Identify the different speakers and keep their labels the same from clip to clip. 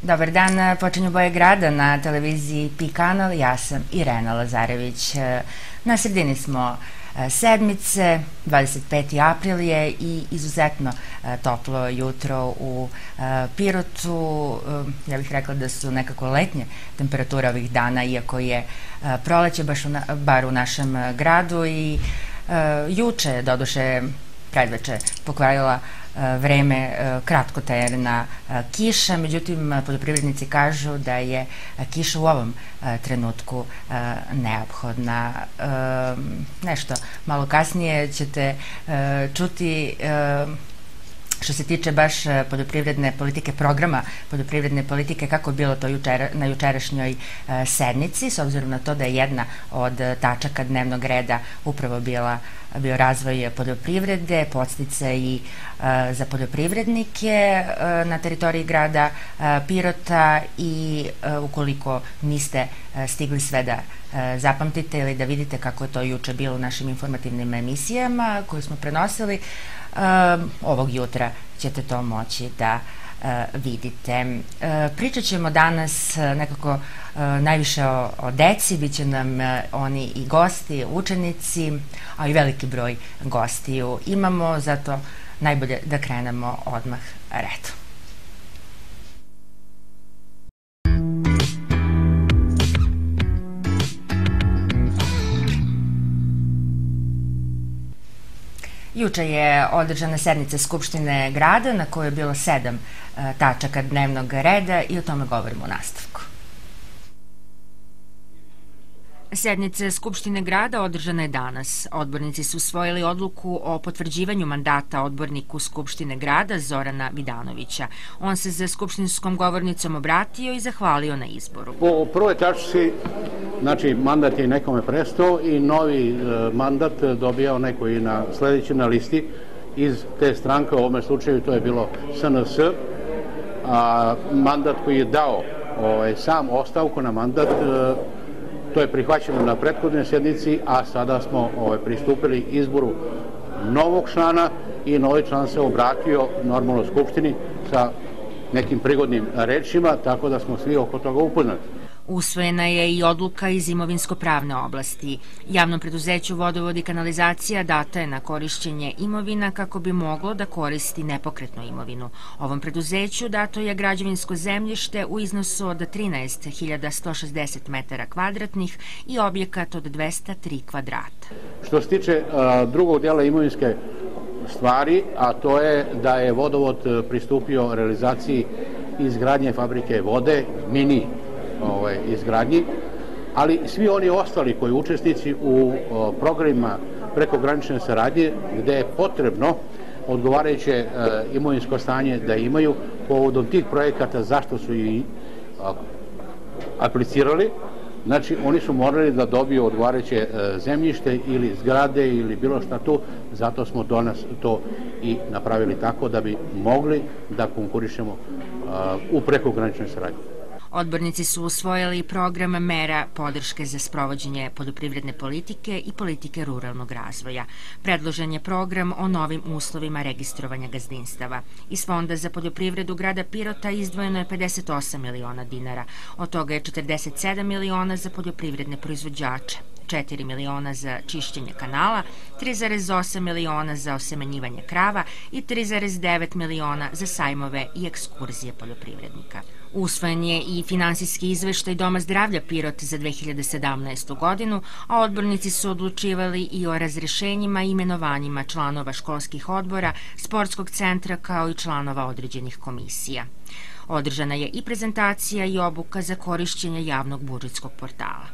Speaker 1: Dobar dan, počinju Boje grada na televiziji PI kanal, ja sam Irena Lazarević. Na sredini smo sedmice, 25. april je i izuzetno toplo jutro u Pirotu. Ja bih rekla da su nekako letnje temperature ovih dana, iako je proleće bar u našem gradu i juče, doduše predveče, pokvarila vreme kratkotrajna kiša, međutim poljoprivrednici kažu da je kiša u ovom trenutku neophodna. Nešto malo kasnije ćete čuti što se tiče baš poljoprivredne politike, programa poljoprivredne politike, kako je bilo to na jučerašnjoj sednici, s obzirom na to da je jedna od tačaka dnevnog reda upravo bio razvoj poljoprivrede, podsticaji za poljoprivrednike na teritoriji grada Pirota i ukoliko niste stigli sve da zapamtite ili da vidite kako je to juče bilo u našim informativnim emisijama koje smo prenosili, ovog jutra ćete to moći da vidite. Pričat ćemo danas nekako najviše o deci, bit će nam oni i gosti, učenici, a i veliki broj gostiju imamo, zato najbolje da krenemo odmah redom. Juče je održana sednica Skupštine grada na kojoj je bilo 7 tačaka dnevnog reda i o tome govorimo u nastavku. Sednica Skupštine grada održana je danas. Odbornici su usvojili odluku o potvrđivanju mandata odborniku Skupštine grada Zorana Vidanovića. On se za skupštinskom govornicom obratio i zahvalio na izboru.
Speaker 2: Po prvoj tačci, znači mandat je nekome prestao i novi mandat dobijao neko i na sledeći na listi iz te stranke, u ovome slučaju to je bilo SNS, a mandat koji je dao sam ostavku na mandat, to je prihvaćeno na prethodnoj sednici, a sada smo pristupili izboru novog člana i novi član se obratio normalno Skupštini sa nekim prigodnim rečima, tako da smo svi oko toga upoznati.
Speaker 1: Usvojena je i odluka iz imovinsko-pravne oblasti. Javnom preduzeću Vodovod i kanalizacija data je na korišćenje imovina kako bi moglo da koristi nepokretnu imovinu. Ovom preduzeću dato je građevinsko zemljište u iznosu od 13.160 metara kvadratnih i objekat od 203 kvadrata.
Speaker 2: Što se tiče drugog dela imovinske stvari, a to je da je Vodovod pristupio realizaciji izgradnje fabrike vode, mini izgradnji, ali svi oni ostali koji učesnici u programima prekogranične saradnje gde je potrebno odgovarajuće imovinsko stanje da imaju povodom tih projekata zašto su i aplicirali, znači oni su morali da dobiju odgovarajuće zemljište ili zgrade ili bilo šta tu, zato smo do nas to i napravili tako da bi mogli da konkurišemo u prekograničnoj saradnji.
Speaker 1: Odbornici su usvojili program mera podrške za sprovođenje poljoprivredne politike i politike ruralnog razvoja. Predložen je program o novim uslovima registrovanja gazdinstava. Iz Fonda za poljoprivredu grada Pirota izdvojeno je 58 miliona dinara. Od toga je 47 miliona za poljoprivredne proizvođače, 4 miliona za čišćenje kanala, 3,8 miliona za osemenjivanje krava i 3,9 miliona za sajmove i ekskurzije poljoprivrednika. Usvojen je i finansijski izveštaj Doma zdravlja Pirot za 2017. godinu, a odbornici su odlučivali i o razrešenjima i imenovanjima članova školskih odbora, sportskog centra kao i članova određenih komisija. Održana je i prezentacija i obuka za korišćenje javnog budžetskog portala.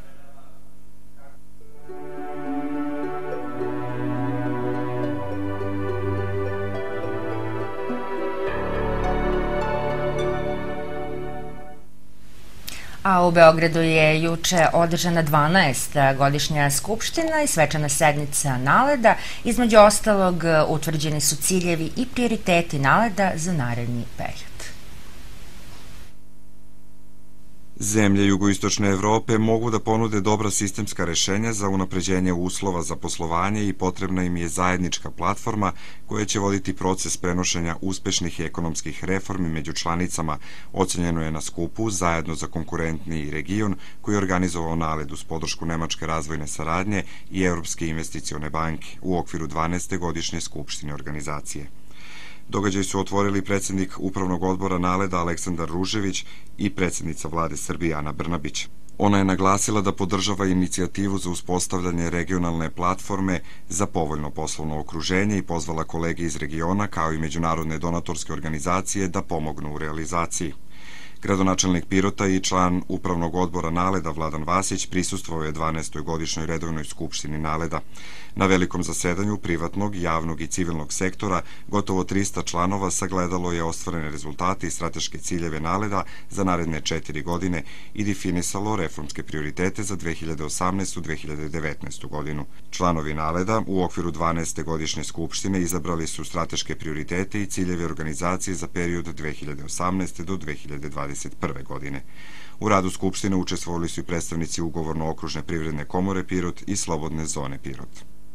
Speaker 1: A u Beogradu je juče održana 12. godišnja skupština i svečana sednica NALED-a. Između ostalog, utvrđeni su ciljevi i prioriteti NALED-a za naredni period.
Speaker 3: Zemlje jugoistočne Evrope mogu da ponude dobra sistemska rešenja za unapređenje uslova za poslovanje i potrebna im je zajednička platforma koja će voditi proces prenošenja uspešnih ekonomskih reformi među članicama, ocenjeno je na skupu Zajedno za konkurentniji region koji je organizovao NALED uz podršku Nemačke razvojne saradnje i Evropske investicione banke u okviru 12. godišnje skupštine organizacije. Događaj su otvorili predsjednik Upravnog odbora NALED-a Aleksandar Ružević i predsjednica vlade Srbije Ana Brnabić. Ona je naglasila da podržava inicijativu za uspostavljanje regionalne platforme za povoljno poslovno okruženje i pozvala kolege iz regiona kao i međunarodne donatorske organizacije da pomognu u realizaciji. Gradonačelnik Pirota i član Upravnog odbora NALED-a Vladan Vasić prisustvovao je 12. godišnjoj redovnoj skupštini NALED-a. Na velikom zasedanju privatnog, javnog i civilnog sektora gotovo 300 članova sagledalo je ostvarene rezultate i strateške ciljeve NALED-a za naredne 4 godine i definisalo reformske prioritete za 2018-2019. godinu. Članovi NALED-a u okviru 12. godišnje skupštine izabrali su strateške prioritete i ciljeve organizacije za period 2018. do 2021. godine. U radu Skupštine učestvovali su i predstavnici Ugovorno-okružne privredne komore Pirot i Slobodne zone Pirot.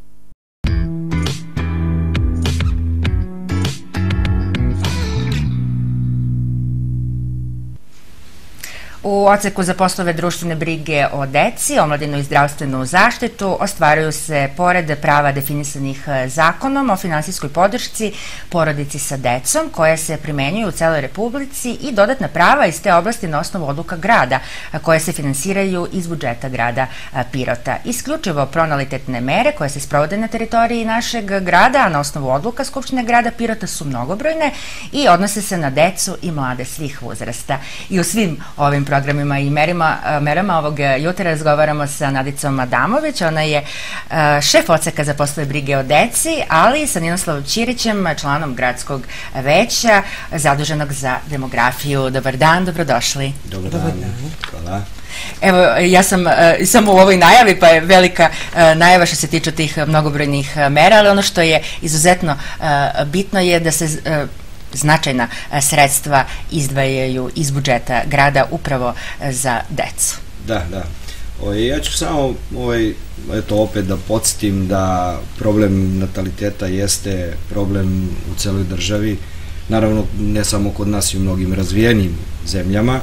Speaker 1: U odseku za poslove društvene brige o deci, omladinu i zdravstvenu zaštitu ostvaruju se, pored prava definisanih zakonom o finansijskoj podršci porodici sa decom, koje se primenjuju u celoj Republici, i dodatna prava iz te oblasti na osnovu odluka grada, koje se finansiraju iz budžeta grada Pirota. Isključivo pronalitetne mere koje se sprovode na teritoriji našeg grada, a na osnovu odluka Skupštine grada Pirota su mnogobrojne i odnose se na decu i mlade svih uzrasta. I u svim ovim programima i merama ovog jutra razgovaramo sa Nadicom Adamović. Ona je šef odseka za poslove brige o deci, ali i sa Ninoslavom Ćirićem, članom gradskog veća zaduženog za demografiju. Dobar dan, dobrodošli.
Speaker 4: Dobar dan. Hvala.
Speaker 1: Evo, ja sam samo u ovoj najavi, pa je velika najava što se tiče tih mnogobrojnih mera, ali ono što je izuzetno bitno je da se značajna sredstva izdvajaju iz budžeta grada upravo za decu.
Speaker 4: Da. Ja ću samo opet da podsjetim da problem nataliteta jeste problem u celoj državi, naravno ne samo kod nas i u mnogim razvijenim zemljama.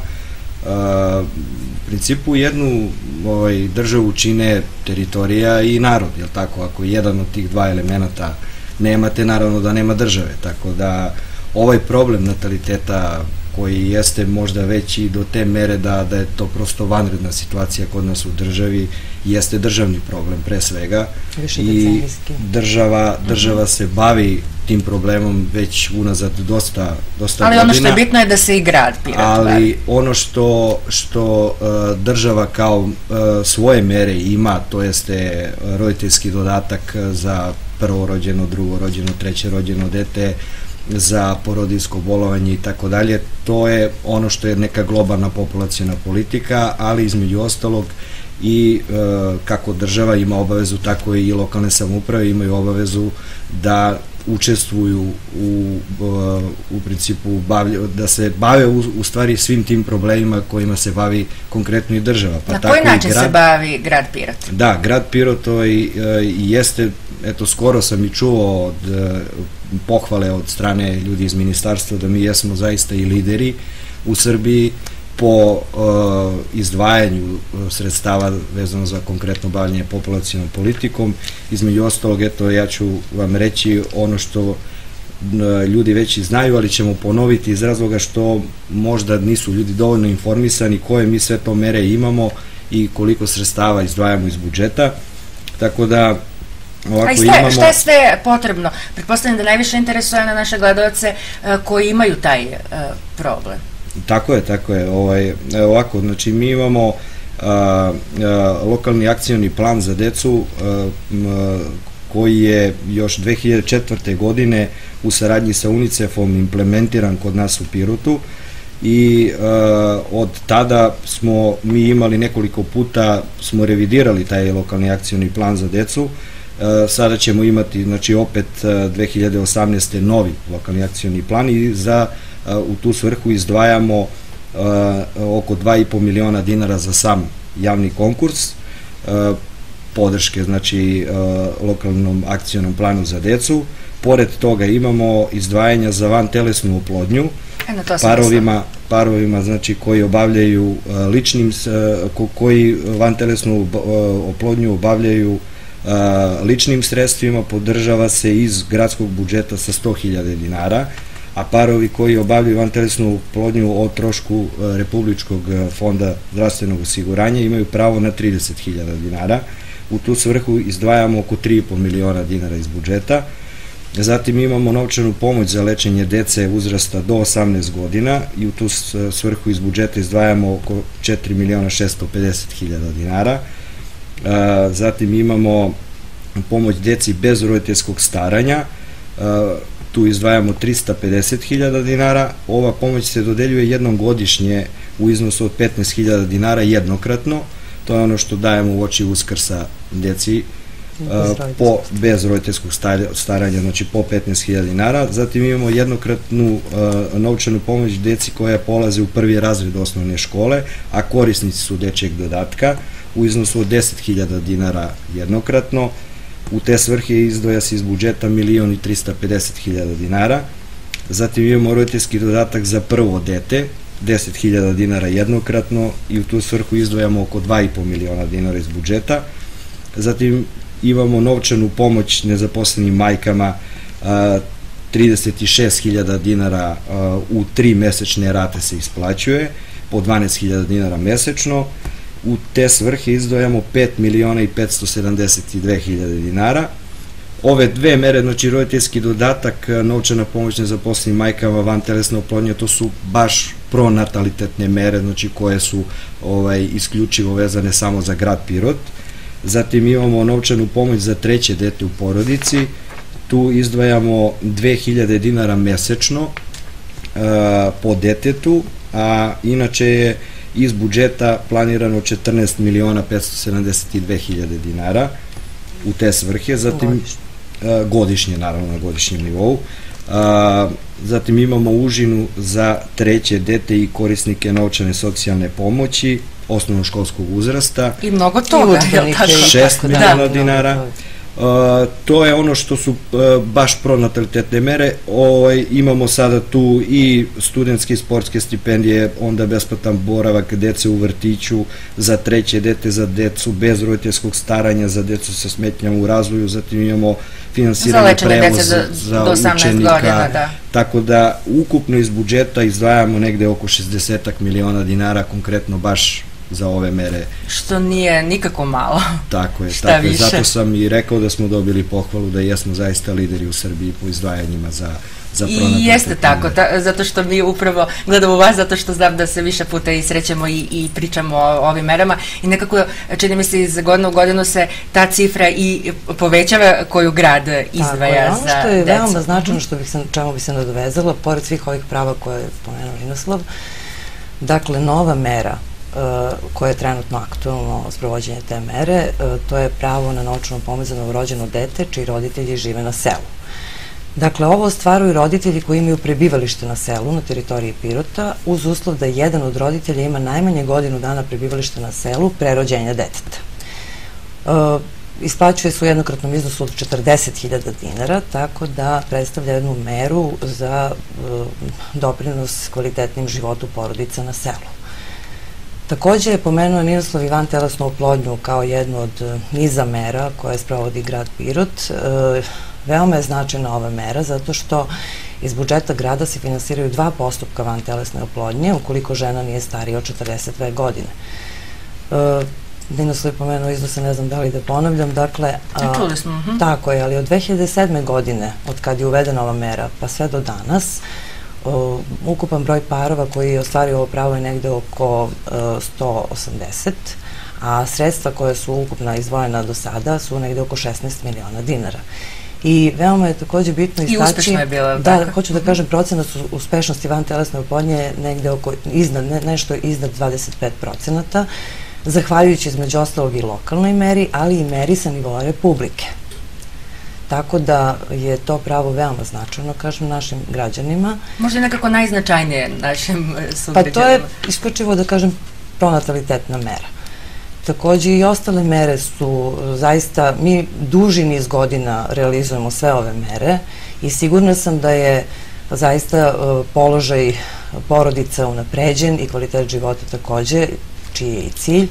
Speaker 4: U principu jednu državu čine teritorija i narod, jel tako? Ako jedan od tih dva elemenata nemate, naravno da nema države, tako da ovaj problem nataliteta koji jeste možda već i do te mere da je to prosto vanredna situacija kod nas u državi, jeste državni problem pre svega i država se bavi tim problemom već unazad dosta godina.
Speaker 1: Ali ono što je bitno je da se i grad Pirot bavi.
Speaker 4: Ali ono što država kao svoje mere ima, to jeste roditeljski dodatak za prvorođeno, drugorođeno, trećerođeno dete, za porodiljsko bolovanje i tako dalje, to je ono što je neka globalna populaciona politika, ali između ostalog i kako država ima obavezu, tako i lokalne samouprave imaju obavezu da učestvuju u principu, da se bave u stvari svim tim problemima kojima se bavi konkretno i država.
Speaker 1: Na koji način se bavi grad Pirot?
Speaker 4: Da, grad Pirot jeste, eto skoro sam i čuo od pohvale od strane ljudi iz ministarstva da mi jesmo zaista i lideri u Srbiji po izdvajanju sredstava vezano za konkretno bavljanje populacionom politikom. Između ostalog, eto, ja ću vam reći ono što ljudi već i znaju, ali ćemo ponoviti iz razloga što možda nisu ljudi dovoljno informisani koje mi sve to mere imamo i koliko sredstava izdvajamo iz budžeta. Tako da
Speaker 1: šta je sve potrebno? Pretpostavljam da najviše interesuje na naše gledalce koji imaju taj problem.
Speaker 4: Tako je. Ovako, znači mi imamo lokalni akcioni plan za decu koji je još 2004. godine u saradnji sa UNICEF-om implementiran kod nas u Pirotu i od tada smo mi imali nekoliko puta, smo revidirali taj lokalni akcioni plan za decu. Sada ćemo imati, znači opet 2018. novi lokalni akcioni plan i u tu svrhu izdvajamo oko 2,5 miliona dinara za sam javni konkurs, podrške, znači lokalnom akcionom planu za decu. Pored toga imamo izdvajanja za vantelesnu oplodnju parovima, znači koji obavljaju koji vantelesnu oplodnju obavljaju ličnim sredstvima, podržava se iz gradskog budžeta sa 100.000 dinara, a parovi koji obavljaju vantelesnu oplodnju o trošku Republičkog fonda zdravstvenog osiguranja imaju pravo na 30.000 dinara. U tu svrhu izdvajamo oko 3,5 miliona dinara iz budžeta. Zatim imamo novčanu pomoć za lečenje dece uzrasta do 18 godina i u tu svrhu iz budžeta izdvajamo oko 4.650.000 dinara. Zatim imamo pomoć deci bez roditeljskog staranja, tu izdvajamo 350.000 dinara. Ova pomoć se dodeljuje jednom godišnje u iznosu od 15.000 dinara jednokratno. To je ono što dajemo u oči Uskrsa deci bez roditeljskog staranja, znači po 15.000 dinara. Zatim imamo jednokratnu novčanu pomoć deci koja polaze u prvi razred osnovne škole, a korisnici su dečjeg dodatka u iznosu od 10.000 dinara jednokratno. U te svrhe izdvaja se iz budžeta 1.350.000 dinara. Zatim imamo roditeljski dodatak za prvo dete, 10.000 dinara jednokratno i u tu svrhu izdvajamo oko 2,5 miliona dinara iz budžeta. Zatim imamo novčanu pomoć nezaposlenim majkama, 36.000 dinara u 3 mesečne rate se isplaćuje, po 12.000 dinara mesečno. U te svrhe izdvajamo 5.572.000 dinara. Ove dve mere, znači roditeljski dodatak, novčana pomoć nezaposlenim majkama, vantelesna oplodnja, to su baš pronatalitetne mere, znači koje su isključivo vezane samo za grad Pirot. Zatim imamo novčanu pomoć za treće dete u porodici, tu izdvajamo 2.000 dinara mesečno po detetu, a inače je iz budžeta planirano 14.572.000 dinara u te svrhe, zatim godišnje, naravno na godišnjem nivou. Zatim imamo užinu za treće dete i korisnike novčane socijalne pomoći osnovnoškolskog uzrasta.
Speaker 1: I mnogo toga.
Speaker 4: 6 miliona dinara. To je ono što su baš pronatalitetne mere. Imamo sada tu i studentske i sportske stipendije, onda besplatan boravak dece u vrtiću, za treće dete, za decu bez roditeljskog staranja, za decu sa smetnjama u razvoju, zatim imamo finansiranje prevoza za učenika, tako da ukupno iz budžeta izdvajamo negde oko 60 miliona dinara konkretno baš za ove mere.
Speaker 1: Što nije nikako malo.
Speaker 4: Tako je, zato sam i rekao da smo dobili pohvalu da jesmo zaista lideri u Srbiji po izdvajanjima za pronatalitetne.
Speaker 1: I jeste tako, zato što mi upravo gledamo vas, zato što znam da se više puta i srećemo i pričamo o ovim merama i nekako čini mi se iz godine u godinu se ta cifra i povećava koju grad izdvaja za decu.
Speaker 5: Ono što je veoma značajno, čemu bi se nadovezala, pored svih ovih prava koje je pomenuo Inoslav, dakle nova mera koje je trenutno aktualno sprovođenje te mere, to je pravo na novčanu pomoć za novorođeno dete čiji roditelji žive na selu. Dakle, ovo ostvaruju roditelji koji imaju prebivalište na selu na teritoriji Pirota uz uslov da jedan od roditelja ima najmanje godinu dana prebivalište na selu pre rođenja deteta. Isplaćuje se u jednokratnom iznosu od 40.000 dinara, tako da predstavlja jednu meru za doprinos kvalitetnim životu porodica na selu. Takođe je pomenuo Ninoslav i vantelesnu oplodnju kao jednu od niza mera koje sprovodi grad Pirot. Veoma je značajna ova mera zato što iz budžeta grada se finansiraju 2 postupka vantelesne oplodnje ukoliko žena nije starija od 42 godine. Ninoslav je pomenuo iznose, ne znam da li da ponavljam, dakle...
Speaker 1: Čuli smo.
Speaker 5: Tako je, ali od 2007. godine, od kad je uvedena ova mera, pa sve do danas, ukupan broj parova koji je ostvario ovo pravo je negde oko 180, a sredstva koje su ukupno izdvojena do sada su negde oko 16 miliona dinara. I veoma je takođe bitno istaći...
Speaker 1: I uspešno je bilo.
Speaker 5: Da, hoću da kažem, procenat uspešnosti vantelesne oplodnje je negde nešto iznad 25%, zahvaljujući između ostalog i lokalnoj meri, ali i meri sa nivoa Republike. Tako da je to pravo veoma značajno, kažem, našim građanima.
Speaker 1: Možda je nekako najznačajnije našim sugrađanima.
Speaker 5: Pa to je isključivo, da kažem, pronatalitetna mera. Takođe i ostale mere su zaista, mi duži niz godina realizujemo sve ove mere i sigurna sam da je zaista položaj porodica unapređen i kvalitet života takođe, čiji je i cilj.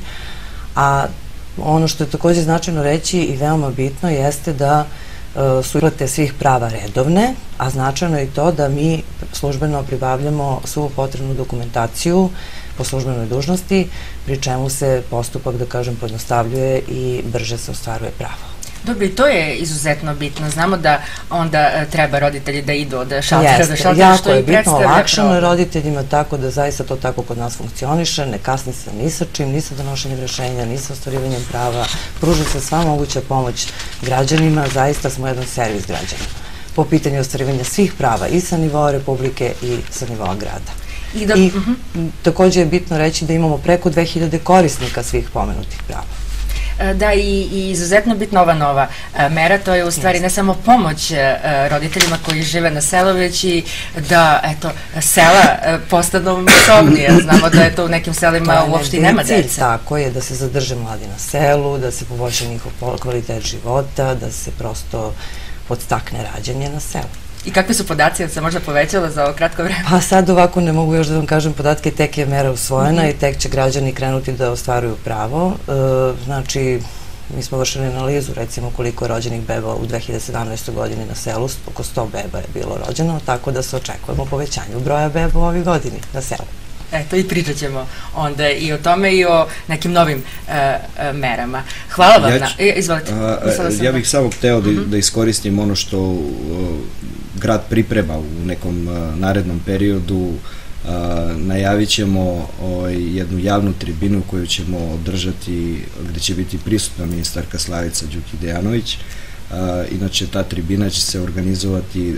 Speaker 5: A ono što je takođe značajno reći i veoma bitno jeste da su isplate svih prava redovne, a značajno je i to da mi službeno pribavljamo svu potrebnu dokumentaciju po službenoj dužnosti, pri čemu se postupak, da kažem, pojednostavljuje i brže se ostvaruje pravo.
Speaker 1: Dobro, i to je izuzetno bitno. Znamo da onda treba roditelji da idu od šaltera do šaltera,
Speaker 5: jako je bitno, olakšano roditeljima, tako da zaista to tako kod nas funkcioniše, ne kasni se ni sa čim, ni sa donošenjem rešenja, ni sa ostvarivanjem prava, pruža se sva moguća pomoć građanima, zaista smo jedan servis građana po pitanju ostvarivanja svih prava i sa nivoa Republike i sa nivoa grada. I takođe je bitno reći da imamo preko 2000 korisnika svih pomenutih prava.
Speaker 1: Da, i izuzetno bitna ova nova mera, to je u stvari ne samo pomoć roditeljima koji žive na selu, već i da, eto, sela postanu masovnije. Znamo da je to u nekim selima uopšte nema dece.
Speaker 5: Tako je, da se zadrže mladi na selu, da se poboljša njihov kvalitet života, da se prosto podstakne rađanje na selu.
Speaker 1: I kakvi su podaci, se možda povećalo za ovo kratko vreme?
Speaker 5: Pa sad ovako ne mogu još da vam kažem podatke, tek je mera usvojena i tek će građani krenuti da ostvaruju pravo. Znači, mi smo vršili analizu, recimo, koliko je rođenih beba u 2017. godini na selu, oko 100 beba je bilo rođeno, tako da se očekujemo povećanju broja beba u ovih godini na selu.
Speaker 1: Eto, i pričat ćemo onda i o tome i o nekim novim merama. Hvala vam. Izvolite.
Speaker 4: Ja bih samo hteo da iskoristim ono što grad priprema u nekom narednom periodu. Najavit ćemo jednu javnu tribinu koju ćemo održati, gde će biti prisutna ministarka Slavica Đukić Dejanović. Inače, ta tribina će se organizovati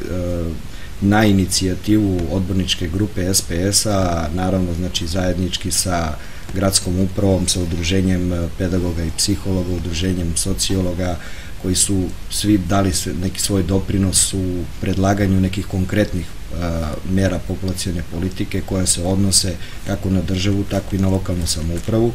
Speaker 4: na inicijativu odborničke grupe SPS-a, naravno, znači, zajednički sa gradskom upravom, sa udruženjem pedagoga i psihologa, udruženjem sociologa, koji su svi dali neki svoj doprinos u predlaganju nekih konkretnih mera populacione politike koje se odnose kako na državu, tako i na lokalnu samoupravu.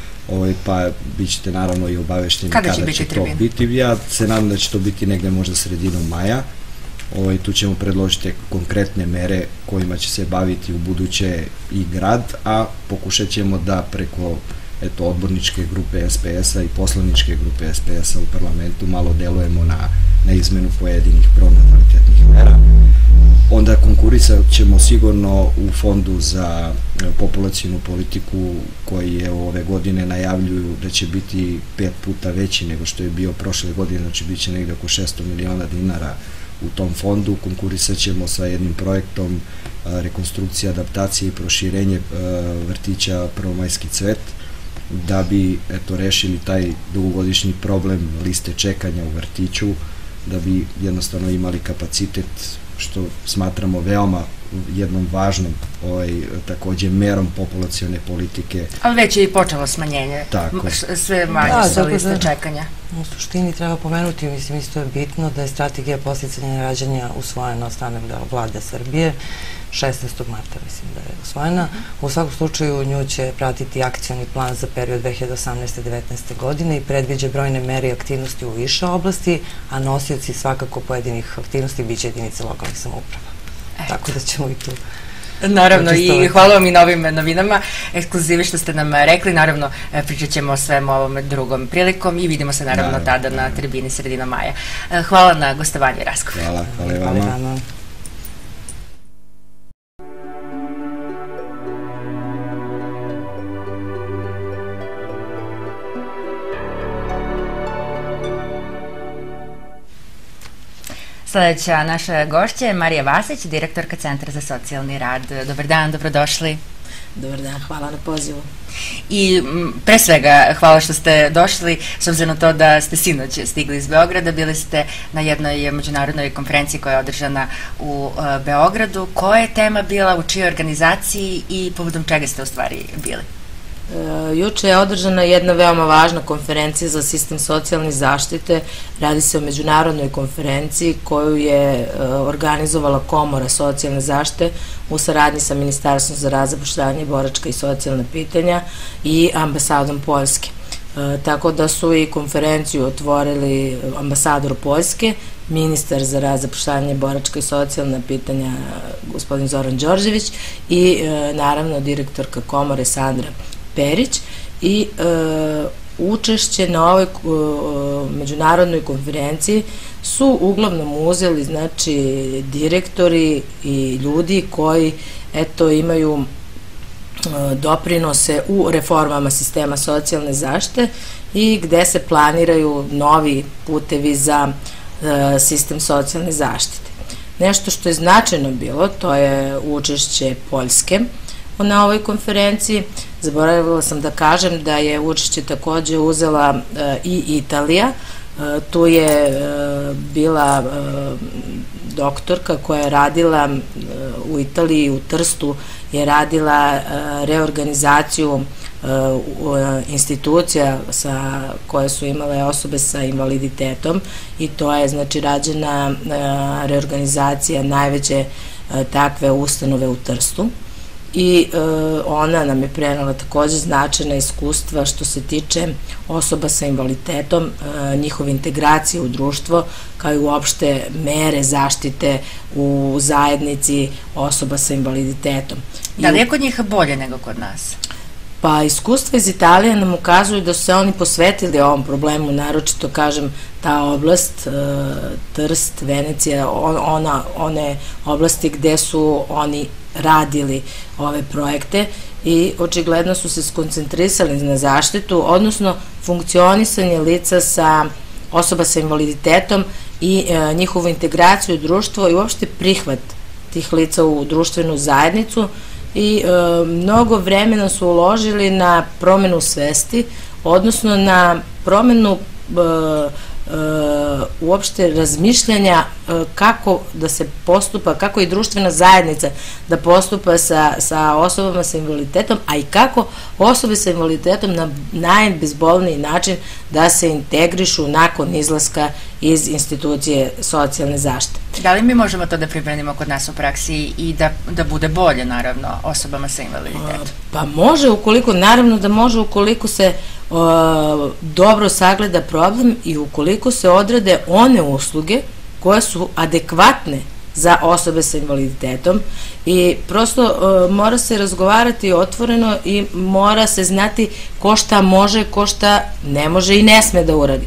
Speaker 4: Pa bit ćete naravno i obavešteni kada će to biti. Ja se nadam da će to biti negde možda sredinom maja. Tu ćemo predložiti konkretne mere kojima će se baviti u buduće i grad, a pokušat ćemo da preko odborničke grupe SPS-a i poslaničke grupe SPS-a u parlamentu malo delujemo na izmenu pojedinih pronatalitetnih mera. Onda konkurisat ćemo sigurno u Fondu za populacionu politiku, koji je ove godine najavljuju da će biti 5 puta veći nego što je bio prošle godine, znači bit će negde oko 600 miliona dinara u tom fondu. Konkurisat ćemo sa jednim projektom rekonstrukcije, adaptacije i proširenje vrtića Prvomajski cvet, da bi rešili taj dugogodišnji problem liste čekanja u vrtiću, da bi jednostavno imali kapacitet, što smatramo veoma jednom važnom takođe merom populacione politike.
Speaker 1: Ali već je i počelo smanjenje, sve manje su liste čekanja.
Speaker 5: U suštini treba pomenuti, mislim, isto je bitno da je strategija podsticanja rađanja usvojena od strane vlade Srbije, 16. marta mislim da je usvojena. U svakom slučaju nju će pratiti akcioni plan za period 2018-2019. godine i predviđa brojne mere i aktivnosti u više oblasti, a nosioci svakako pojedinih aktivnosti biće jedinice lokalnih samouprava. Tako da ćemo i tu...
Speaker 1: Naravno, i hvala vam i na ovim novinama, ekskluzivi što ste nam rekli. Naravno, pričat ćemo o svem ovom drugom prilikom i vidimo se naravno tada na tribini sredinom maja. Hvala na gostovanju i razgovor.
Speaker 4: Hvala vama.
Speaker 1: Sledeća naša gošća je Marija Vasić, direktorka Centra za socijalni rad. Dobar dan, dobrodošli.
Speaker 6: Dobar dan, hvala na pozivu.
Speaker 1: I pre svega hvala što ste došli, s obzirom na to da ste sinoć stigli iz Beograda, bili ste na jednoj međunarodnoj konferenciji koja je održana u Beogradu. Koja je tema bila, u čijoj organizaciji i povodom čega ste u stvari bili?
Speaker 6: Juče je održana jedna veoma važna konferencija za sistem socijalne zaštite. Radi se o međunarodnoj konferenciji koju je organizovala Komora socijalne zaštite u saradnji sa Ministarstvom za rad, zapošljavanje, boračka i socijalna pitanja i ambasadom Poljske. Tako da su i konferenciju otvorili ambasador Poljske, ministar za rad, zapošljavanje, boračka i socijalna pitanja gospodin Zoran Đorđević i naravno direktorka Komore Sandra Perić i učešće na ovoj međunarodnoj konferenciji su uglavnom uzeli znači direktori i ljudi koji imaju doprinose u reformama sistema socijalne zaštite i gde se planiraju novi putevi za sistem socijalne zaštite. Nešto što je značajno bilo, to je učešće Poljske na ovoj konferenciji. Zaboravila sam da kažem da je učešće takođe uzela i Italija. Tu je bila doktorka koja je radila u Italiji, u Trstu, je radila reorganizaciju institucija koje su imale osobe sa invaliditetom i to je znači rađena reorganizacija najveće takve ustanove u Trstu. I ona nam je prenela takođe značajna iskustva što se tiče osoba sa invaliditetom, njihove integracije u društvo, kao i uopšte mere zaštite u zajednici osoba sa invaliditetom.
Speaker 1: Da li je kod njih bolje nego kod nas?
Speaker 6: Pa iskustva iz Italije nam ukazuju da su se oni posvetili ovom problemu, naročito kažem ta oblast, Trst, Venecija, one oblasti gde su oni radili ove projekte i očigledno su se skoncentrisali na zaštitu, odnosno funkcionisanje lica sa osoba sa invaliditetom i njihovu integraciju u društvo i uopšte prihvat tih lica u društvenu zajednicu i mnogo vremena su uložili na promenu svesti, odnosno na promenu uopšte razmišljanja kako da se postupa, kako i društvena zajednica da postupa sa osobama sa invaliditetom, a i kako osobe sa invaliditetom na najbezbolniji način da se integrišu nakon izlaska iz institucije socijalne zaštite.
Speaker 1: Da li mi možemo to da primenimo kod nas u praksi i da bude bolje, naravno, osobama sa invaliditetom?
Speaker 6: Pa može, naravno da može ukoliko se dobro sagleda problem i ukoliko se odrade one usluge koje su adekvatne za osobe sa invaliditetom i prosto mora se razgovarati otvoreno i mora se znati ko šta može, ko šta ne može i ne sme da uradi.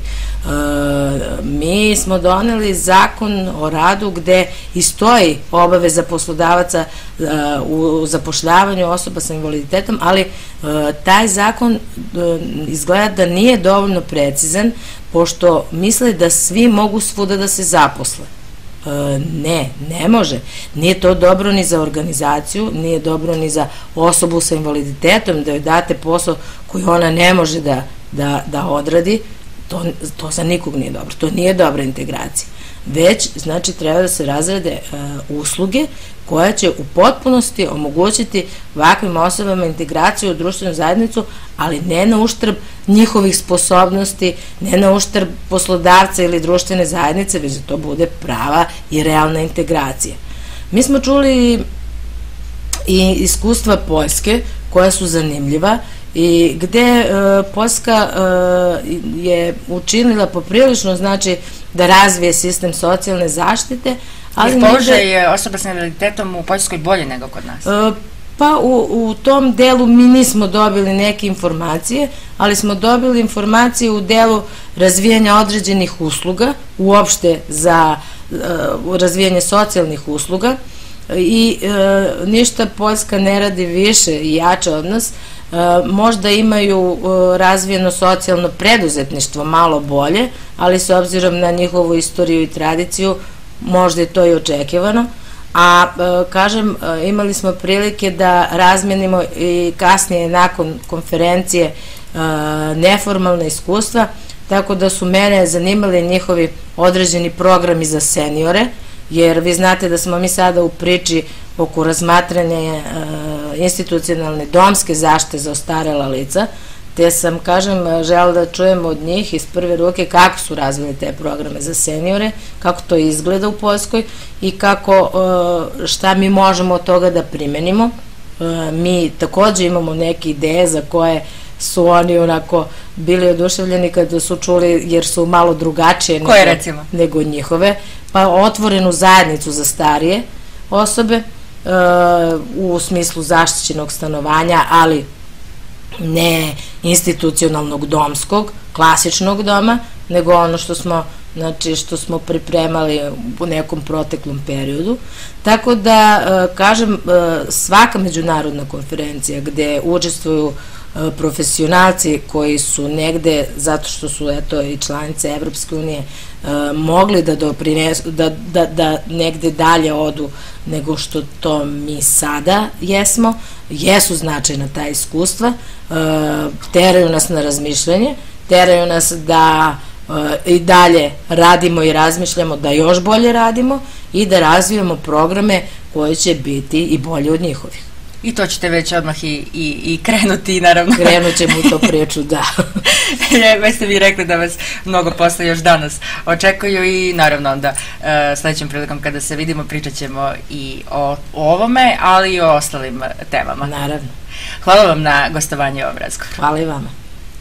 Speaker 6: Mi smo doneli zakon o radu gde i stoji obaveza poslodavaca u zapošljavanju osoba sa invaliditetom, ali taj zakon izgleda da nije dovoljno precizan, pošto misle da svi mogu svuda da se zaposle. Ne može. Nije to dobro ni za organizaciju, nije dobro ni za osobu sa invaliditetom da joj date posao koji ona ne može da odradi. To za nikog nije dobro. To nije dobra integracija. Već, znači, treba da se razrade usluge koja će u potpunosti omogućiti ovakvim osobama integraciju u društvenu zajednicu, ali ne na uštrb njihovih sposobnosti, ne na uštrb poslodavca ili društvene zajednice, već da to bude prava i realna integracija. Mi smo čuli i iskustva Poljske, koja su zanimljiva, i gde Poljska je učinila poprilično, znači, da razvije sistem socijalne zaštite.
Speaker 1: Je položaj osoba sa invaliditetom u Poljskoj bolje nego kod nas?
Speaker 6: Pa u tom delu mi nismo dobili neke informacije, ali smo dobili informacije u delu razvijanja određenih usluga, uopšte za razvijanje socijalnih usluga i ništa Poljska ne radi više i jače od nas. Možda imaju razvijeno socijalno preduzetništvo malo bolje, ali s obzirom na njihovu istoriju i tradiciju možda je to i očekivano. A kažem, imali smo prilike da razmenimo i kasnije nakon konferencije neformalna iskustva, tako da su mene zanimali njihovi određeni programi za seniore, jer vi znate da smo mi sada u priči oko razmatranja institucionalne domske zaštite za ostarela lica, te sam, kažem, žela da čujem od njih iz prve ruke kako su razvili te programe za seniore, kako to izgleda u Poljskoj i kako, šta mi možemo od toga da primenimo. Mi takođe imamo neke ideje za koje su oni onako bili oduševljeni kada su čuli, jer su malo drugačije nego njihove, pa otvorenu zajednicu za starije osobe u smislu zaštićenog stanovanja, ali ne institucionalnog domskog, klasičnog doma, nego ono što smo pripremali u nekom proteklom periodu. Tako da, kažem, svaka međunarodna konferencija gde učestvuju profesionalci koji su negde, zato što su eto i članice Evropske unije, mogli da doprinesu, da negde dalje odu nego što to mi sada jesmo, jesu značajna ta iskustva, teraju nas na razmišljanje, teraju nas da i dalje radimo i razmišljamo, da još bolje radimo i da razvijamo programe koji će biti i bolje od njihovih.
Speaker 1: I to ćete već odmah i krenuti, naravno.
Speaker 6: Krenut ćemo u to priču, da.
Speaker 1: Već ste vi rekli da vas mnogo posla još danas očekuju i naravno onda sledećem prilikom kada se vidimo pričat ćemo i o ovome, ali i o ostalim temama.
Speaker 6: Naravno.
Speaker 1: Hvala vam na gostovanje u ovom razgovoru.
Speaker 6: Hvala i vama.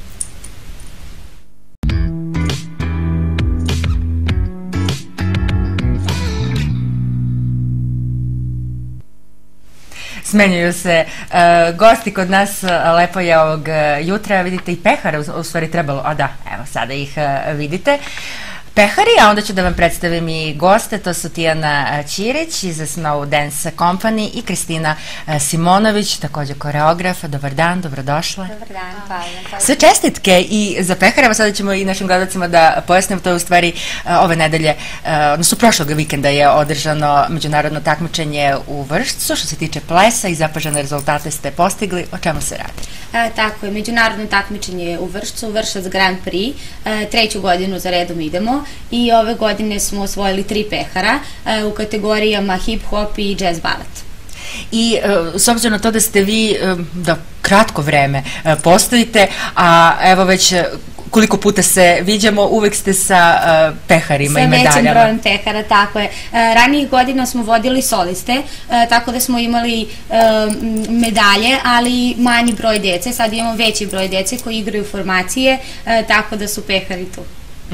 Speaker 1: Smenjuju se gosti kod nas, lepo je ovog jutra, vidite i pehara, u stvari trebalo, a da, evo sada ih vidite. Pehari, a onda ću da vam predstavim i goste, to su Tijana Ćirić iz Snow Dance Company i Kristina Simonović, takođe koreograf. Dobar dan, dobrodošle.
Speaker 7: Dobar dan, hvala.
Speaker 1: Sve čestitke i za pehare, evo sada ćemo i našim gledalcima da pojasnim, to je u stvari ove nedelje, odnosno prošlog vikenda je održano međunarodno takmičenje u Vršcu, što se tiče plesa i zapažene rezultate ste postigli, o čemu se radi?
Speaker 7: Tako je, međunarodno takmičenje u Vršcu, Vršac Grand Prix, treću godinu za redom idemo i ove godine smo osvojili 3 pehara u kategorijama hip-hop i jazz balet.
Speaker 1: I s obzirom na to da ste vi da kratko vreme postojite, a evo već koliko puta se viđamo, uvek ste sa peharima i medaljama.
Speaker 7: Sa većim brojem pehara, tako je. Ranijih godina smo vodili soliste, tako da smo imali medalje, ali manji broj dece. Sad imamo veći broj dece koji igraju formacije, tako da su pehari tu.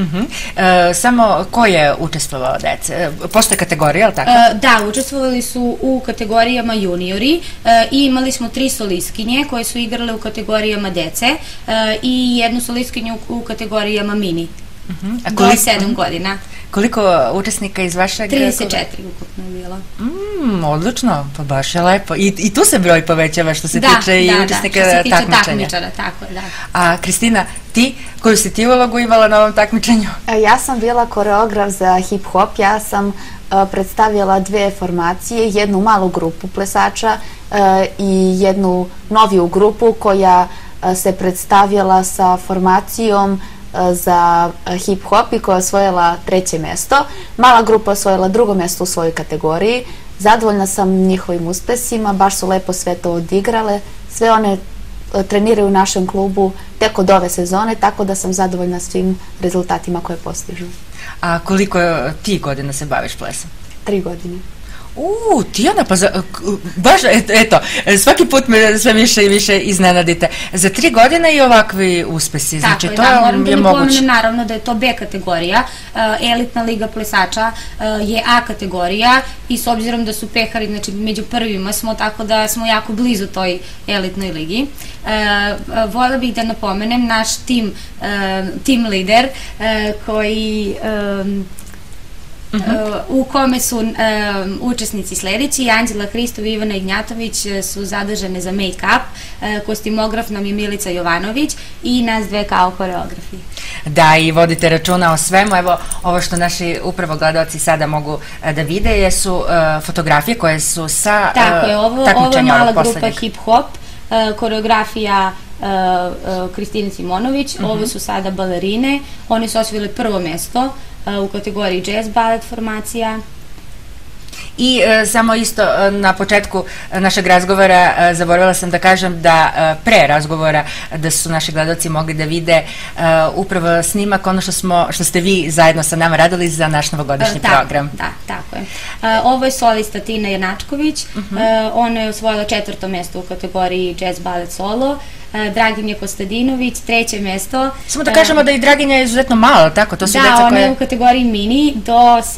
Speaker 1: Samo ko je učestvovao dece? Postoje kategorije, ali tako?
Speaker 7: Da, učestvovali su u kategorijama juniori i imali smo 3 solistkinje koje su igrale u kategorijama dece i jednu solistkinju u kategorijama mini. Do 7 godina.
Speaker 1: Koliko učesnika iz vašeg...
Speaker 7: 34 ukupno je bilo.
Speaker 1: Odlično, pa baš je lepo. I tu se broj povećava što se tiče i učesnika takmičenja.
Speaker 7: Da, što se tiče takmičara, tako je, da.
Speaker 1: A Kristina, ti, koju si ti ulogu imala na ovom takmičenju?
Speaker 8: Ja sam bila koreograf za hip-hop, ja sam predstavljala 2 formacije, jednu malu grupu plesača i jednu noviju grupu koja se predstavljala sa formacijom za hip-hop i koja je osvojila 3. mesto. Mala grupa osvojila 2. mesto u svojoj kategoriji. Zadovoljna sam njihovim uspesima, baš su lepo sve to odigrale. Sve one treniraju u našem klubu tek od ove sezone, tako da sam zadovoljna svim rezultatima koje postižu.
Speaker 1: A koliko ti godina se baviš plesom?
Speaker 8: 3 godine.
Speaker 1: Tijana, pa baš, eto, svaki put me sve više i više iznenadite. Za 3 godine i ovakvi uspesi, znači to je moguće.
Speaker 7: Moram da napomenem naravno da je to B kategorija, elitna liga plesača je A kategorija i s obzirom da su pehari, znači među prvima smo, tako da smo jako blizu toj elitnoj ligi. Voljela bih da napomenem naš tim lider koji... u kome su učesnici sledeći, Anđela Hristov i Ivana Ignjatović su zadržane za make-up, kostimograf nam je Milica Jovanović i nas 2 kao koreografi.
Speaker 1: Da, i vodite računa o svemu. Evo, ovo što naši upravo gledalci sada mogu da vide jesu fotografije koje su sa
Speaker 7: takmičenja. Tako je, ovo je mala grupa hip-hop, koreografija Kristine Simonović, ovo su sada balerine, one su osvojile 1. mesto u kategoriji jazz ballet formacija.
Speaker 1: I samo isto na početku našeg razgovora zaboravila sam da kažem da pre razgovora da su naši gledalci mogli da vide upravo snimak, ono što ste vi zajedno sa nama radili za naš novogodišnji program.
Speaker 7: Da, tako je. Ovo je solista Tina Janačković, ona je osvojila 4. mesto u kategoriji jazz ballet solo. Draginja Kostadinović, 3. mesto.
Speaker 1: Samo da kažemo da i Draginja je izuzetno mala, tako? To su deca koje...
Speaker 7: Da, ona je u kategoriji mini do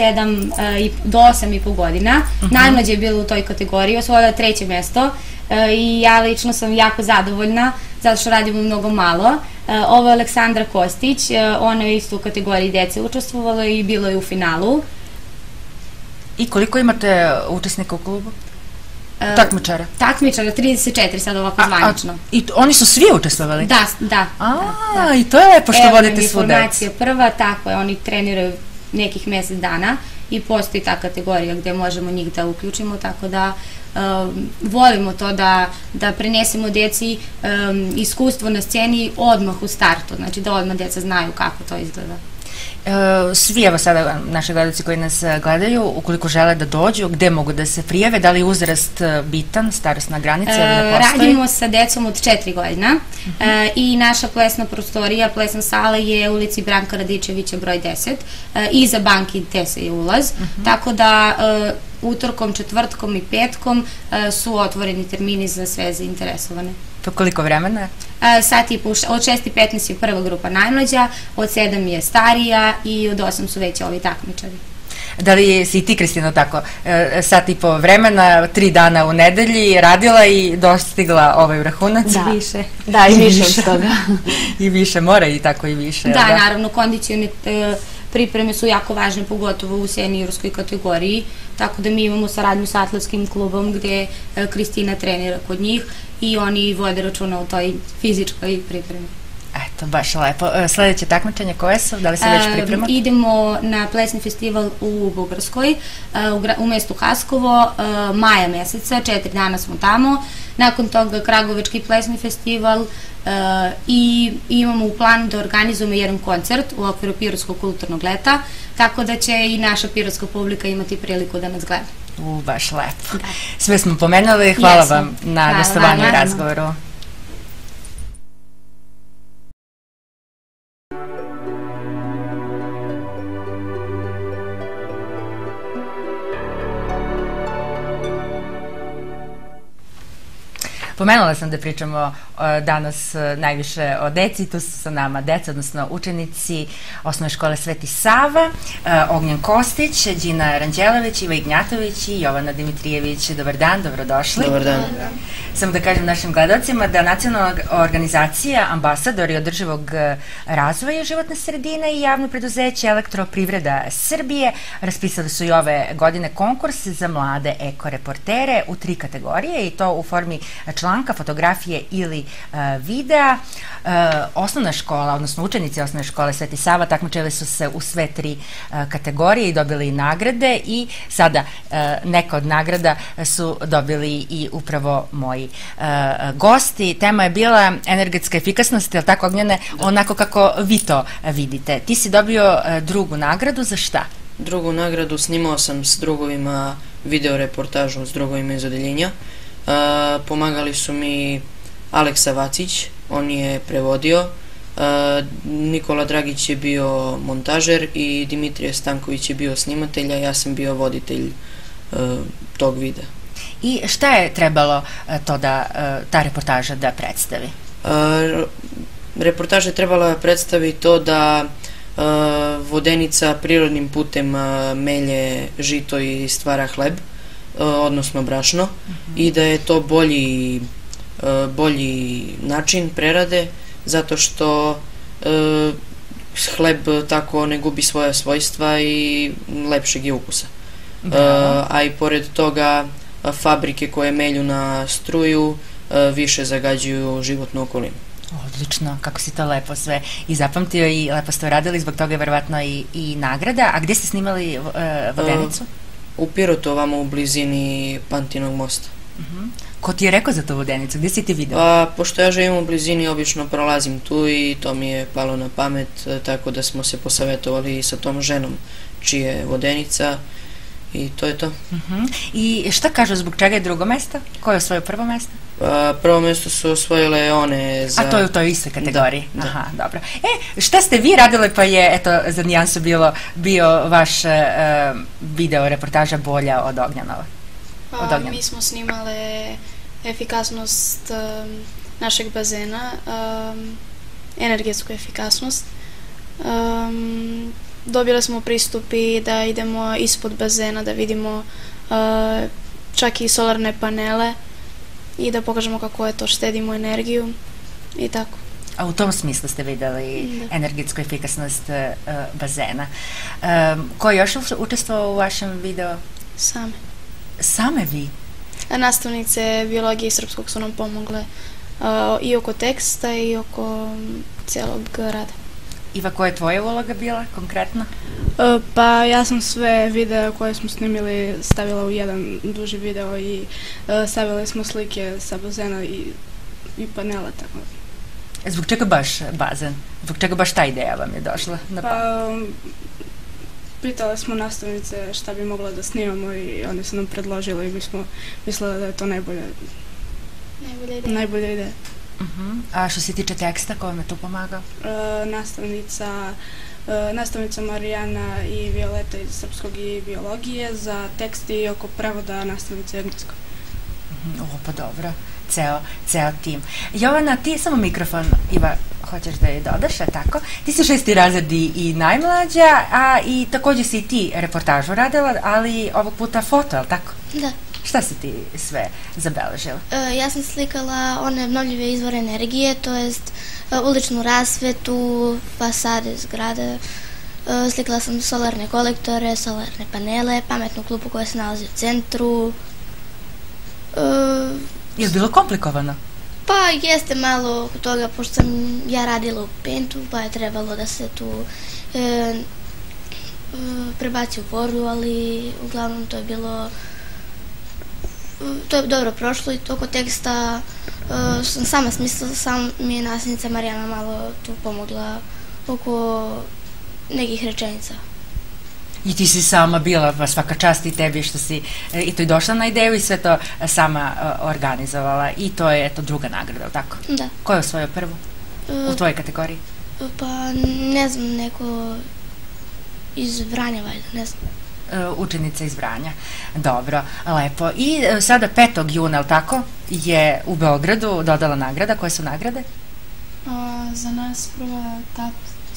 Speaker 7: 8,5 godina. Najmlađa je bila u toj kategoriji, osvojila 3. mesto i ja lično sam jako zadovoljna zato što radimo mnogo malo. Ovo je Aleksandra Kostić, ona je isto u kategoriji dece učestvovala i bila je u finalu.
Speaker 1: I koliko imate učesnika u klubu? Takmičara?
Speaker 7: Takmičara, 34 sad ovako zvanično.
Speaker 1: I oni su svi učestvovali?
Speaker 7: Da.
Speaker 1: I to je lepo što vodite svu decu.
Speaker 7: Evo nam informacija prva, tako je, oni treniraju nekih mesec dana i postoji ta kategorija gde možemo njih da uključimo, tako da volimo to da prenesemo deci iskustvo na sceni odmah u startu, znači da odmah deca znaju kako to izgleda.
Speaker 1: Svi, evo sada naši gledalci koji nas gledaju, ukoliko žele da dođu, gde mogu da se prijave, da li je uzrast bitan, starosna granica ili ne postoji?
Speaker 7: Radimo sa decom od 4 godina i naša plesna prostorija, plesna sala je u ulici Branka Radičevića broj 10, iza banki Tesa je ulaz, tako da utorkom, četvrtkom i petkom su otvoreni termini za sve zainteresovane.
Speaker 1: Po koliko vremena?
Speaker 7: Od 6:15 je prva grupa najmlađa, od 7 je starija i od 8 su već ovi takmičari.
Speaker 1: Da li si i ti, Kristina, tako, 1,5 sata vremena, 3 dana u nedelji radila i dostigla ovaj vrhunac?
Speaker 7: Da, više.
Speaker 8: Da, i više od toga.
Speaker 1: I više, mora i tako i više.
Speaker 7: Da, naravno, kondicione pripreme su jako važne, pogotovo u seniorskoj kategoriji, tako da mi imamo saradnju sa atletskim klubom gde Kristina trenira kod njih i oni vode računa o toj fizičkoj pripremi.
Speaker 1: Eto, baš lepo. Sledeće takmičenje koje su? Da li se već priprema?
Speaker 7: Idemo na plesni festival u Bugarskoj, u mestu Haskovo, maja meseca, 4 dana smo tamo. Nakon toga Kragujevački plesni festival i imamo u planu da organizujemo jedan koncert u okviru Pirotskog kulturnog leta, tako da će i naša pirotska publika imati priliku da nas gleda.
Speaker 1: Baš lepo. Sve smo pomenuli. Hvala vam na gostovanju i razgovoru. Pomenula sam da pričamo danas najviše o deci, tu su sa nama deca, odnosno učenici osnovne škole Sveti Sava, Ognjen Kostić, Đina Ranđelović, Iva Ignjatović i Jovana Dimitrijević. Dobar dan, dobrodošli.
Speaker 9: Dobar dan.
Speaker 1: Samo da kažem našim gledalcima da nacionalna organizacija Ambasadori održivog razvoja životne sredine i javno preduzeće Elektroprivreda Srbije raspisali su i ove godine konkurs za mlade ekoreportere u 3 kategorije i to u formi članka, fotografije ili videa. Osnovna škola, odnosno učenici osnovne škole Sveti Sava takmičili su se u sve 3 kategorije i dobili nagrade i sada neka od nagrada su dobili i upravo moji gosti. Tema je bila energetska efikasnost, je li tako, Ognjene, onako kako vi to vidite. Ti si dobio drugu nagradu, za šta?
Speaker 9: Drugu nagradu snimao sam s drugovima video reportažu s drugovima iz odeljenja. Pomagali su mi Aleksa Vacić, on je prevodio, Nikola Dragić je bio montažer i Dimitrije Stanković je bio snimatelj, a ja sam bio voditelj tog videa.
Speaker 1: I šta je trebalo ta reportaža da predstavi?
Speaker 9: Reportaža je trebala predstavi to da vodenica prirodnim putem melje žito i stvara hleb, odnosno brašno, i da je to bolji način prerade, zato što hleb tako ne gubi svoja svojstva i lepšeg je ukusa. A i pored toga fabrike koje melju na struju više zagađuju životnu okolinu.
Speaker 1: Odlično, kako si to lepo sve i zapamtio i lepo ste radili, zbog toga je verovatno i nagrada. A gde ste snimali vodenicu?
Speaker 9: U Pirotu, ovamo u blizini Pantinog mosta.
Speaker 1: Ko ti je rekao za tu vodenicu? Gde si ti video?
Speaker 9: Pošto ja živim u blizini, obično prolazim tu i to mi je palo na pamet, tako da smo se posavetovali sa tom ženom čije je vodenica i to je to.
Speaker 1: I šta kažu, zbog čega je drugo mesto? Ko je osvojio prvo mesto?
Speaker 9: Prvo mesto su osvojile one za...
Speaker 1: A to je u toj istoj kategoriji?
Speaker 9: Da.
Speaker 1: Aha, dobro. Šta ste vi radile pa je, eto, za nijansu bio vaš video reportaža bolja od Ognjanova?
Speaker 10: Mi smo snimale efikasnost našeg bazena, energetsku efikasnost. Dobile smo pristup i da idemo ispod bazena, da vidimo čak i solarne panele i da pokažemo kako je to, štedimo energiju i tako.
Speaker 1: A u tom smislu ste videli energetsku efikasnost bazena. Ko je još učestvovao u vašem videu?
Speaker 10: Same.
Speaker 1: Same vi?
Speaker 10: Nastavnice biologije i srpskog su nam pomogle i oko teksta i oko cijelog rada.
Speaker 1: Iva, koja je tvoja uloga bila konkretno?
Speaker 11: Pa ja sam sve videa koje smo snimili stavila u jedan duži video i stavili smo slike sa bazena i panela, tako.
Speaker 1: Zbog čega baš bazen? Zbog čega baš ta ideja vam je došla na pamet?
Speaker 11: Pitale smo nastavnice šta bi mogla da snimamo i oni su nam predložili i mi smo mislili da je to najbolja ideja.
Speaker 1: A što se tiče teksta, ko vam je tu pomagao?
Speaker 11: Nastavnica Marijana i Violeta iz srpskog i biologije, za tekst i oko prevoda nastavnice engleskog.
Speaker 1: Pa dobro, ceo tim. Jovana, ti samo mikrofon, Iva, hoćeš da je dodaš, tako? Ti si 6. razred i najmlađa, a i takođe si i ti reportažu radila, ali ovog puta foto, je li tako?
Speaker 12: Da.
Speaker 1: Šta si ti sve zabeležila?
Speaker 12: Ja sam slikala one obnovljive izvore energije, to jest uličnu rasvetu, fasade zgrade. Slikala sam solarne kolektore, solarne panele, pametnu klupu koja se nalazi u centru.
Speaker 1: Je li bilo komplikovano?
Speaker 12: Pa jeste malo oko toga, pošto sam ja radila u Paintu, pa je trebalo da se tu prebaci u Wordu, ali uglavnom to je bilo... To je dobro prošlo i oko teksta sam sama smislila, sam mi je nastavnica Marijana malo tu pomogla oko nekih rečenica.
Speaker 1: I ti si sama bila, pa svaka čast i tebi što si i to i došla na ideju i sve to sama organizovala i to je eto druga nagrada, ili tako?
Speaker 12: Da.
Speaker 1: Ko je osvojio prvu u tvojoj kategoriji?
Speaker 12: Pa ne znam, neko iz Vranja, valjda, ne znam.
Speaker 1: Učenica iz Vranja. Dobro, lepo. I sada 5. juna, ali tako, je u Beogradu dodala nagrada. Koje su nagrade?
Speaker 10: Za nas prva TAP,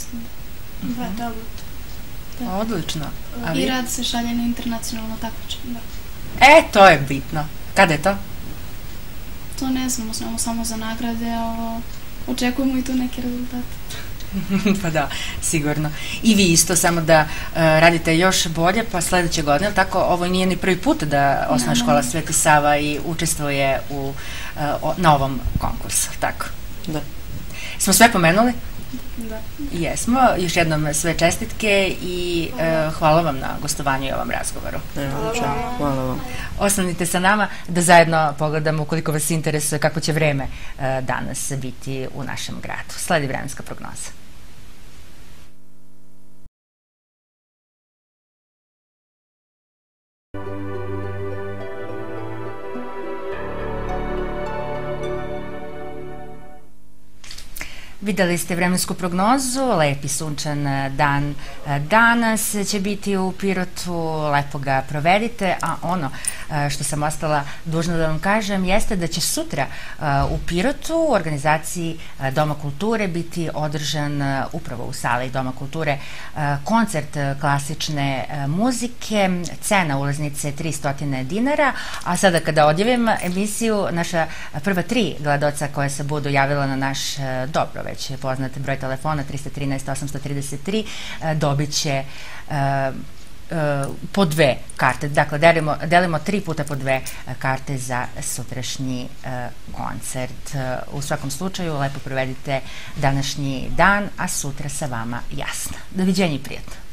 Speaker 1: Odlično.
Speaker 10: I rad se šalje na internacionalno takmičenje.
Speaker 1: To je bitno. Kada je to?
Speaker 10: To ne znamo, znamo samo za nagrade, a očekujemo i tu neke rezultate.
Speaker 1: Pa da, sigurno. I vi isto, samo da radite još bolje, pa sledeće godine, ali tako, ovo nije ni prvi put da Osnovna škola Sveti Sava i učestvuje na ovom konkursu, tako?
Speaker 9: Da.
Speaker 1: Smo sve pomenuli?
Speaker 11: Da.
Speaker 1: Jesmo. Još jednom sve čestitke i hvala vam na gostovanju i ovom razgovoru.
Speaker 9: Hvala vam.
Speaker 1: Ostanite sa nama da zajedno pogledamo ukoliko vas interesuje kako će vreme danas biti u našem gradu. Sledi vremenska prognoza. Videli ste vremensku prognozu, lepi sunčan dan danas će biti u Pirotu, lepo ga provedite, a ono što sam ostala dužna da vam kažem jeste da će sutra u Pirotu u organizaciji Doma kulture biti održan upravo u sali Doma kulture koncert klasične muzike, cena ulaznice 300 dinara, a sada kada odjavim emisiju, naša prva 3 gledaoca koja se budu javila na naš dobro već poznat broj telefona 313 833 dobit će po 2 karte. Dakle, delimo 3 puta po 2 karte za sutrašnji koncert. U svakom slučaju, lepo provedite današnji dan, a sutra sa vama Jasna. Doviđenja i prijatno.